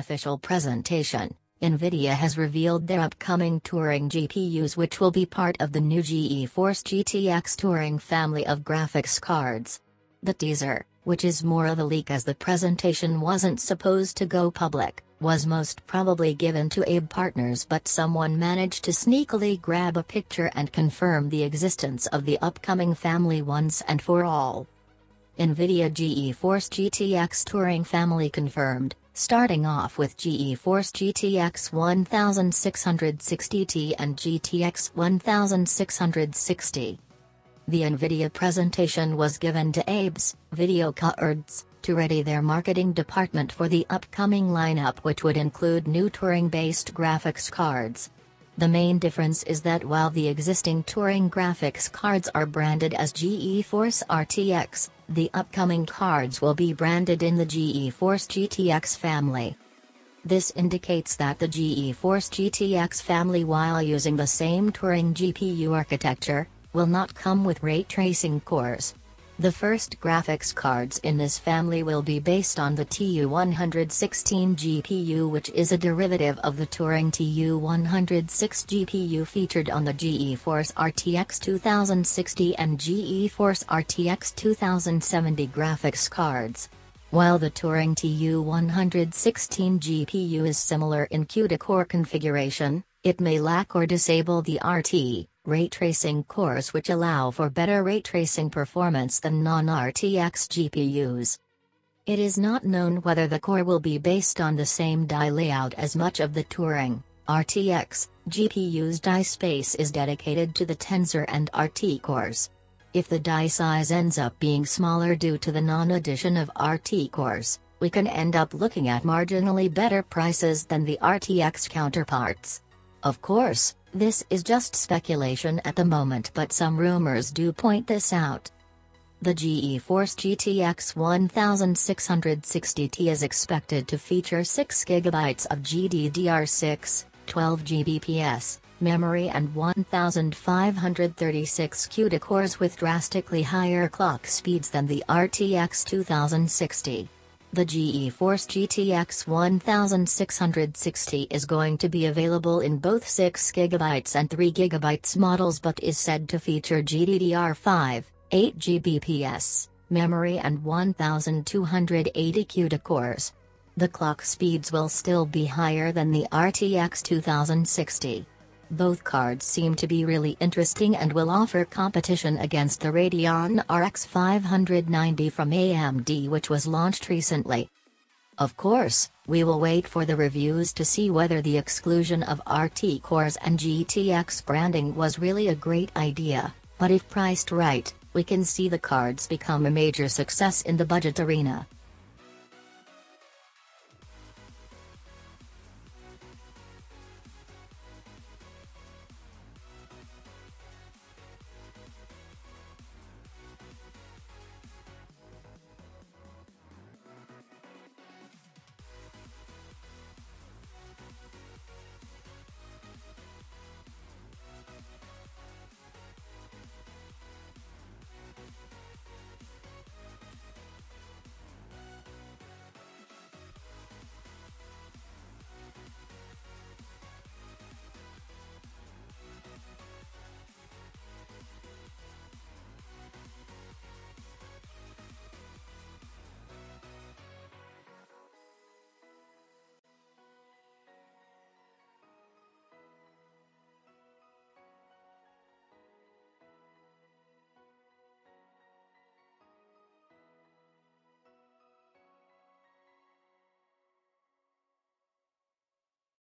official presentation, NVIDIA has revealed their upcoming Turing GPUs, which will be part of the new GeForce GTX Turing family of graphics cards. The teaser, which is more of a leak as the presentation wasn't supposed to go public, was most probably given to AIB partners, but someone managed to sneakily grab a picture and confirm the existence of the upcoming family once and for all. NVIDIA GeForce GTX Turing family confirmed, starting off with GeForce GTX 1660T and GTX 1660. The NVIDIA presentation was given to AIBs, Videocardz, to ready their marketing department for the upcoming lineup, which would include new Turing-based graphics cards. The main difference is that while the existing Turing graphics cards are branded as GeForce RTX, the upcoming cards will be branded in the GeForce GTX family. This indicates that the GeForce GTX family, while using the same Turing GPU architecture, will not come with ray tracing cores. The first graphics cards in this family will be based on the TU116 GPU, which is a derivative of the Turing TU106 GPU featured on the GeForce RTX 2060 and GeForce RTX 2070 graphics cards. While the Turing TU116 GPU is similar in quad-core configuration, it may lack or disable the ray tracing cores, which allow for better ray tracing performance than non-RTX GPUs. It is not known whether the core will be based on the same die layout as much of the Turing RTX GPU's die space is dedicated to the Tensor and RT cores. If the die size ends up being smaller due to the non-addition of RT cores, we can end up looking at marginally better prices than the RTX counterparts. Of course, this is just speculation at the moment, but some rumors do point this out. The GeForce GTX 1660T is expected to feature 6GB of GDDR6, 12 Gbps memory and 1536 CUDA cores with drastically higher clock speeds than the RTX 2060. The GeForce GTX 1660 is going to be available in both 6GB and 3GB models, but is said to feature GDDR5, 8 Gbps memory and 1280 CUDA cores. The clock speeds will still be higher than the RTX 2060. Both cards seem to be really interesting and will offer competition against the Radeon RX 590 from AMD, which was launched recently. Of course, we will wait for the reviews to see whether the exclusion of RT cores and GTX branding was really a great idea, but if priced right, we can see the cards become a major success in the budget arena.